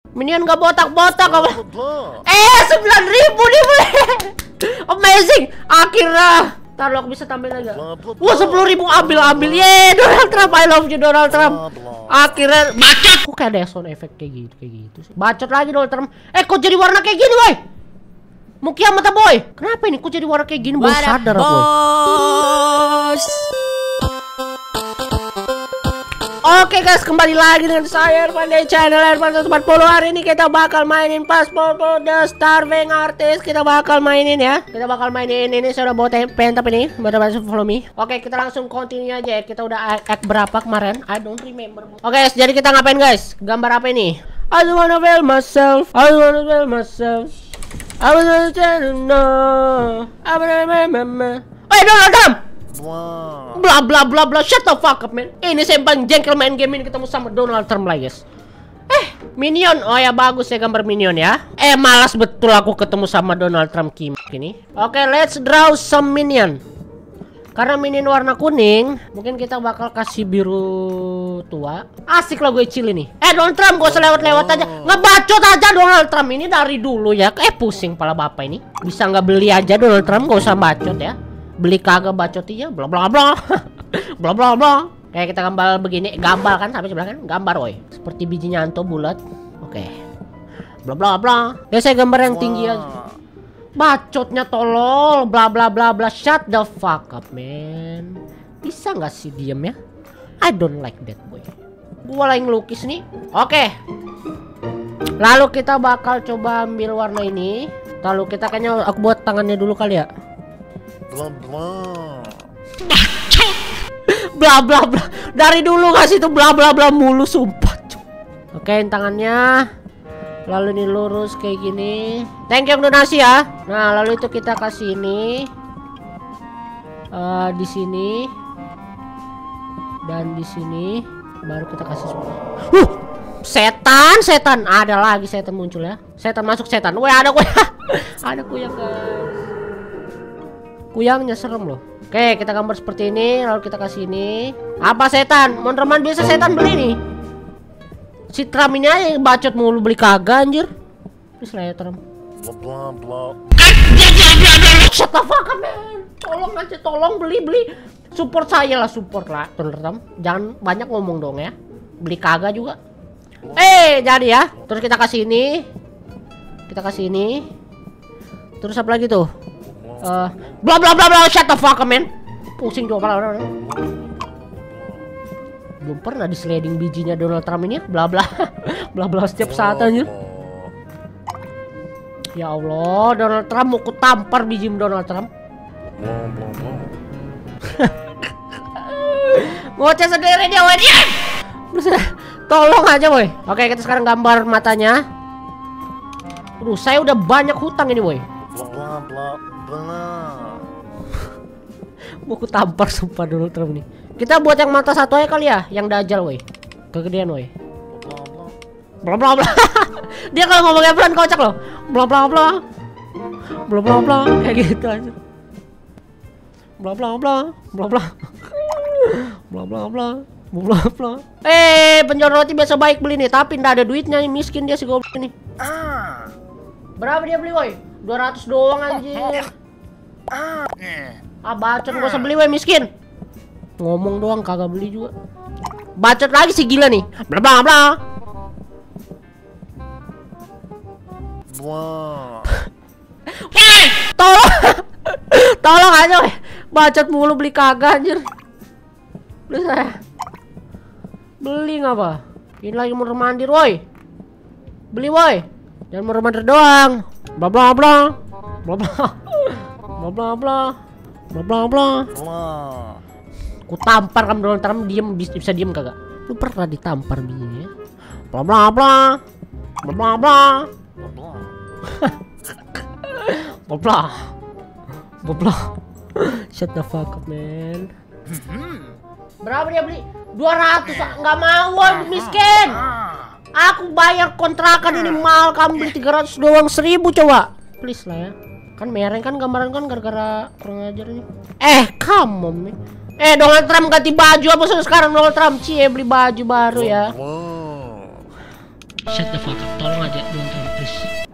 Minion gak botak-botak apa? 9.000 nih, boy. Amazing. Akhirnya. Ntar lo aku bisa tampil lagi. Wah, 10.000 ambil. Ye, Donald Trump, I love you Donald Trump. Akhirnya bacot. Kok kayak ada sound effect kayak gitu sih. Bacot lagi Donald Trump. Kok jadi warna kayak gini, boy? Mau kiamat boy? Kenapa ini? Kok jadi warna kayak gini? Baru sadar aku, boy. Oke guys, kembali lagi dengan saya Irfan dari channel Irfan 140. Hari ini kita bakal mainin Passport The Starving Artist. Kita bakal mainin ya. Kita bakal mainin ini. Saya udah bawa pen tapi ini baru follow me. Oke, kita langsung continue aja ya. Kita udah act berapa kemarin? I don't remember. Oke guys, jadi kita ngapain guys? Gambar apa ini? I don't wanna fail myself. I don't wanna fail myself. I was gonna tell you no. Donald Trump. Bla bla bla bla, shut the fuck up man. Ini saya paling jengkel main game ini ketemu sama Donald Trump lagi guys. Minion, oh ya bagus ya gambar minion ya. Malas betul aku ketemu sama Donald Trump ini. Oke, let's draw some minion. Karena minion warna kuning, mungkin kita bakal kasih biru tua. Asik lah gue chill ini. Donald Trump gak usah lewat-lewat aja. Ngebacot aja Donald Trump ini dari dulu ya. Pusing pala bapak ini. Bisa nggak beli aja Donald Trump, gak usah bacot ya. Beli kagak bacot iya, bla bla bla. Bla bla bla. Kayak kita gambar begini, gambar kan sampai sebelah kan? Gambar woy. Seperti biji nyanto bulat. Oke. Bla bla bla. Ya saya gambar yang tinggi aja. Bacotnya tolol, bla bla bla bla. Shut the fuck up man. Bisa nggak sih diem ya? I don't like that boy. Gua lagi ngelukis nih. Oke. Lalu kita bakal coba ambil warna ini. Lalu kita kayaknya aku buat tangannya dulu kali ya. Bla bla bla. Dari dulu kasih itu bla bla bla mulu sumpah. Oke, tangannya. Lalu ini lurus kayak gini. Thank you yang donasi ya. Nah, lalu itu kita kasih ini di sini dan di sini. Baru kita kasih semua. Setan ada lagi setan muncul ya. Setan masuk setan. Weh, ada kuyang. Ada kuyang guys. Kuyangnya serem loh. Oke, kita gambar seperti ini. Lalu kita kasih ini. Apa setan? Mon-reman biasa setan beli nih. Si Trump ini aja yang bacot mulu, beli kagak anjir. Please lah ya Trump. Shut the fuck up man. Tolong aja, tolong beli. Support saya lah, support lah Trump. Jangan banyak ngomong dong ya. Beli kagak juga. Jadi ya. Terus kita kasih ini. Kita kasih ini. Terus apa lagi tuh? Bla bla bla bla, shut the fuck up man. Pusing juga pala. Belum pernah di sliding bijinya Donald Trump ini ya. Bla bla. Bla bla setiap saat aja. Ya Allah, Donald Trump mau kutampar biji Donald Trump. Ngoceh sendiri dia woy. Tolong aja boy. Oke, kita sekarang gambar matanya. Saya udah banyak hutang ini boy. Mau ku tampar sumpah Donald Trump nih. Kita buat yang mata satu aja kali ya, yang dajal woi. Kegedean woi. Bla bla bla. Dia kalau ngomongnya pelan kocak loh. Bla bla bla. Bla bla bla kayak gitu aja. Bla bla bla. Bla bla. Bla bla bla. Bla bla. Penjual roti biasa baik beli nih, tapi ndak ada duitnya nih, miskin dia si goblok ini. Berapa dia beli woi? 200 doang anjir. Bacot gak usah beli weh miskin. Ngomong doang kagak beli juga. Bacot lagi si gila nih. Bla bla bla. Tolong. Tolong aja weh. Bacot mulu beli kagak anjir. Beli saya. Beli ngapa? Ini lagi mau mandir woi. Beli woi. Jangan mau mandir doang. Bla bla bla. Bla bla. Bla bla bla. Bla bla bla. Ku tampar kamu Donald Trump, diem bisa diem kagak? Lu pernah ditampar begini ya? Bla bla bla. Bla bla bla. Bla bla. Bla bla. Shut the fuck up man. Berapa dia beli? 200. Nggak mau miskin. Aku bayar kontrakan ini mahal, kamu beli 300 doang, 1000 coba. Please lah ya. Kan mereng kan gambaran kan gara-gara kurang ajar nih. Come on man. Donald Trump ganti baju apa sekarang Donald Trump? Beli baju baru ya. Shut the fuck up, tolong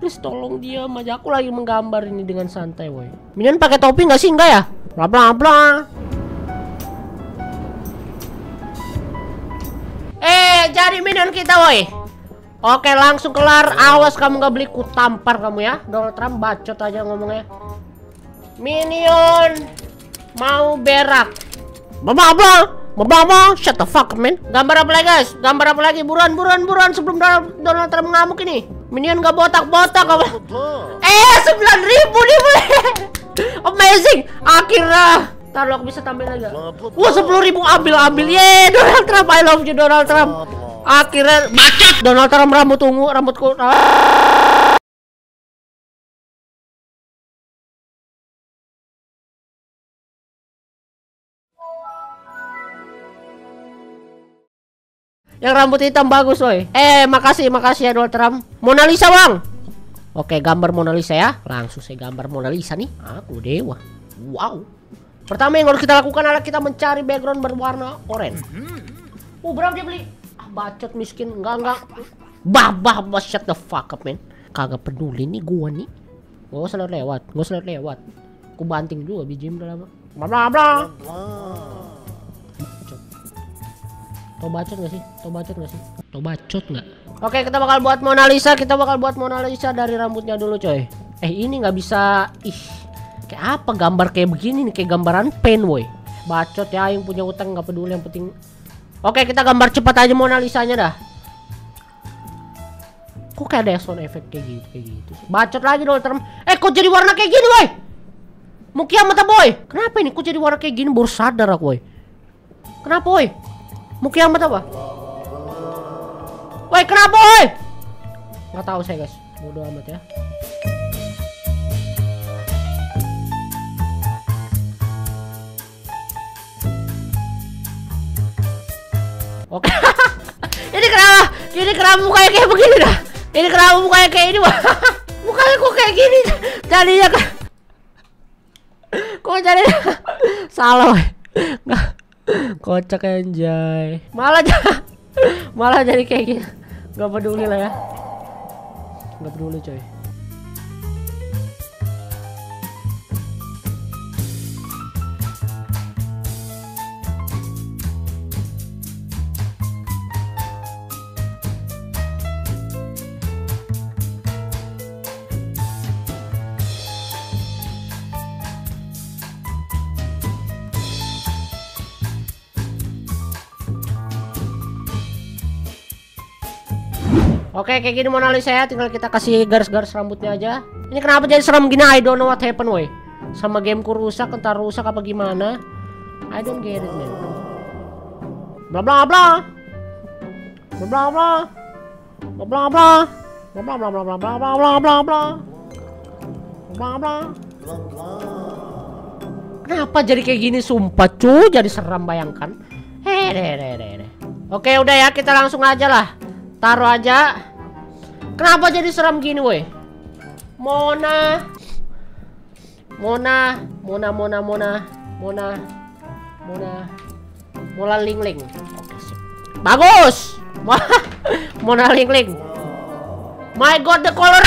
Please tolong diam aja, aku lagi menggambar ini dengan santai woi. Minion pakai topi nggak sih? Enggak ya? Bla bla bla. Jadi minion kita woi. Oke, langsung kelar. Awas kamu nggak beli, ku tampar kamu ya. Donald Trump bacot aja ngomongnya. Minion mau berak. Bla bla bla. Shut the fuck up man. Gambar apa lagi guys? Gambar apa lagi? Buruan sebelum Donald Trump ngamuk ini. Minion gak botak-botak apa? 9.000 nih boleh. Amazing. Akhirnya. Ntar lo aku bisa tampil lagi. Wah 10.000 ambil. Yeay Donald Trump, I love you Donald Trump. Akhirnya bacot Donald Trump, rambut ungu, rambutku. Yang rambut hitam bagus woy. Makasih ya Donald Trump. Mona Lisa bang. Oke, gambar Mona Lisa ya. Langsung saya gambar Mona Lisa nih. Aku dewa. Wow. Pertama yang harus kita lakukan adalah kita mencari background berwarna oranye. Berapa dia beli? Bacot miskin. Enggak. Bah, shut the fuck up man. Kagak peduli nih gua nih. Gak usah lewat. Aku banting juga BGM udah lama. Bla bla. Tau bacot gak sih? Tau bacot gak? Oke, kita bakal buat Mona Lisa. Dari rambutnya dulu coy. Ini nggak bisa. Kayak apa gambar kayak begini nih? Kayak gambaran pen woy. Bacot ya, yang punya utang nggak peduli, yang penting. Oke, kita gambar cepat aja Mona Lisanya dah. Kok kayak ada sound effect kayak gitu sih? Bacot lagi Donald Trump. Kok jadi warna kayak gini woy? Mau kiamat boy? Kenapa ini? Kok jadi warna kayak gini? Baru sadar aku woy. Kenapa woy? Mau kiamat apa? Woi, kenapa woi? Nggak tahu saya guys. Bodoh amat ya. Oke. Ini kenapa mukanya kayak begini dah? Ini kenapa mukanya kayak ini wah? Mukanya kok kayak gini? Jadinya kan? Kok jadi salah woi? Nggak. Kocak anjay. Malah jadi kayak gini. Gak peduli lah ya. Gak peduli coy. Oke, kayak gini Mona Lisa ya, tinggal kita kasih garis-garis rambutnya aja. Ini kenapa jadi serem gini? I don't know what happened woy. Sama gameku rusak, entar rusak apa gimana? I don't get it man. Bla bla bla. Bla bla bla. Bla bla bla. Bla bla bla bla bla bla bla bla bla bla. Bla bla. Kenapa jadi kayak gini sumpah cuy, jadi seram bayangkan. Oke, udah ya, kita langsung aja lah. Taruh aja. Kenapa jadi seram gini woi? Mona Ling Ling. Oke, sip. Bagus. Mona Ling Ling. My god, the color.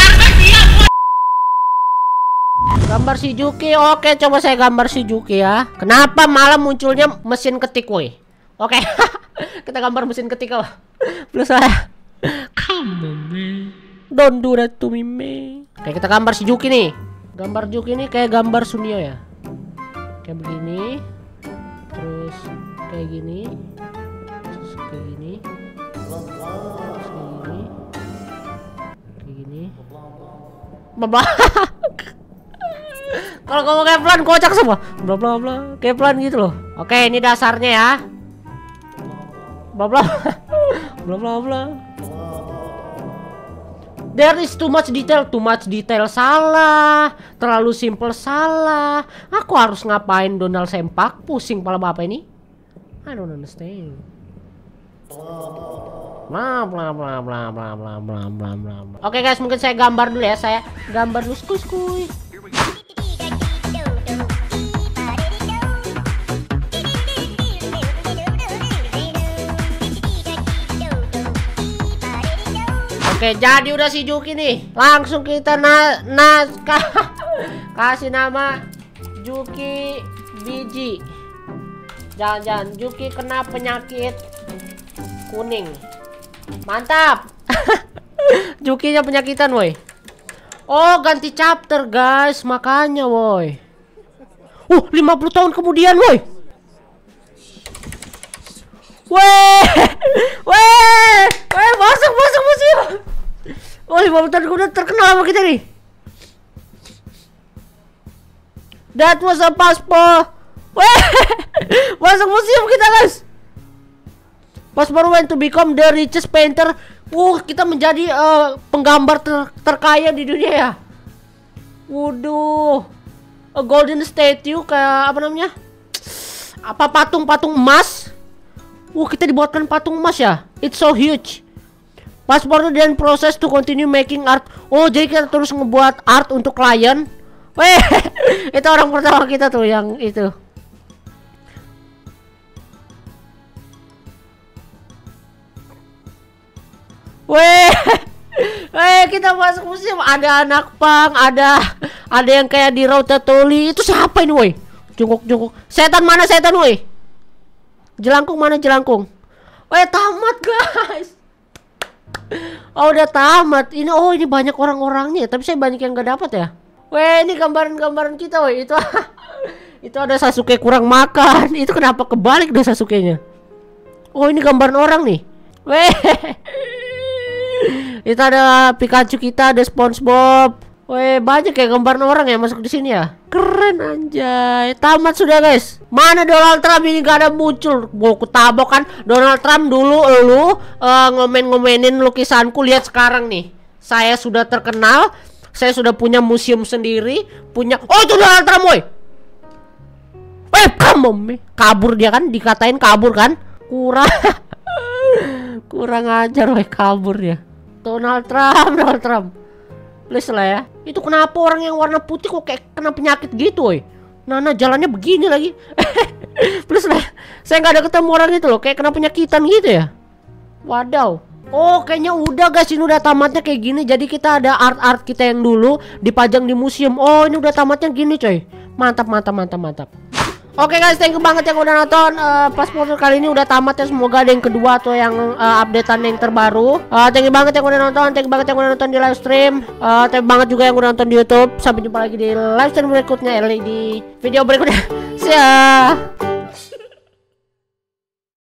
Gambar si Juki. Oke, coba saya gambar si Juki ya. Kenapa malah munculnya mesin ketik woi? Oke. Kita gambar mesin ketik apa? Plus saya. Come on man. Don't do that to me man. Oke, kita gambar si Juki nih. Gambar Juki nih kayak gambar Sunio ya. Kayak begini. Terus kayak gini. Terus kayak gini. Terus kayak gini. Kayak gini. Bla. Kalau kamu kayak pelan kocak semua. Bla bla bla. Kayak pelan gitu loh. Oke, ini dasarnya ya. Bla bla. Bla bla bla. There is too much detail salah, terlalu simple salah. Aku harus ngapain Donald sempak? Pusing kepala bapak ini. I don't understand. Bla bla bla bla bla bla bla bla bla. Oke guys, mungkin saya gambar dulu ya. Saya gambar dulu skuy. Oke, jadi udah si Juki nih. Langsung kita kasih nama Juki biji. Jangan-jangan Juki kena penyakit kuning. Mantap. Jukinya penyakitan, woi. Oh, ganti chapter, guys. Makanya, woi. 50 tahun kemudian, woi. Weh, masuk museum. Oh, 50 tahun kemudian terkenal sama kita nih. That was a passport. Weh, masuk museum kita, guys. Passport went to become the richest painter. Kita menjadi penggambar terkaya di dunia ya. Waduh. A golden statue, kayak apa namanya? Apa patung emas? Kita dibuatkan patung emas ya. It's so huge. Passport dan proses to continue making art. Oh, jadi kita terus ngebuat art untuk klien. Weh, itu orang pertama kita tuh yang itu. Weh, kita masuk museum. Ada anak pang, ada yang kayak di Ratatouille. Itu siapa ini, woi? Jongkok. Setan mana setan, woi? Jelangkung mana jelangkung? Weh, tamat, guys. Oh, udah tamat. Ini ini banyak orang-orangnya, tapi saya banyak yang gak dapat ya. Weh, ini gambaran kita, woi. Itu ada Sasuke kurang makan. Itu kenapa kebalik deh Sasuke-nya? Oh, ini gambaran orang nih. Weh. Itu ada Pikachu kita, ada SpongeBob. Weh, banyak ya gambaran orang ya masuk di sini ya. Keren anjay. Tamat sudah, guys. Mana Donald Trump ini gak ada muncul. Gua kutabok kan. Donald Trump dulu ngomen-ngomenin lukisanku. Lihat sekarang nih. Saya sudah terkenal. Saya sudah punya museum sendiri. Oh, itu Donald Trump, woi. Kamu kabur dia kan, dikatain kabur kan. Kurang ajar, woi, kabur dia. Donald Trump. Please lah ya. Itu kenapa orang yang warna putih kok kayak kena penyakit gitu, woi? Nah, jalannya begini lagi. Please lah. Saya nggak ada ketemu orang itu loh, kayak kena penyakitan gitu ya. Wadaw. Oh, kayaknya udah, guys. Ini udah tamatnya kayak gini. Jadi kita ada art kita yang dulu dipajang di museum. Oh, ini udah tamatnya gini, coy. Mantap. Oke, guys, thank you banget yang udah nonton. Passport kali ini udah tamat ya. Semoga ada yang kedua atau yang updatean yang terbaru. Thank you banget yang udah nonton. Thank you banget yang udah nonton di live stream. Thank you banget juga yang udah nonton di YouTube. Sampai jumpa lagi di live stream berikutnya, di video berikutnya. See ya.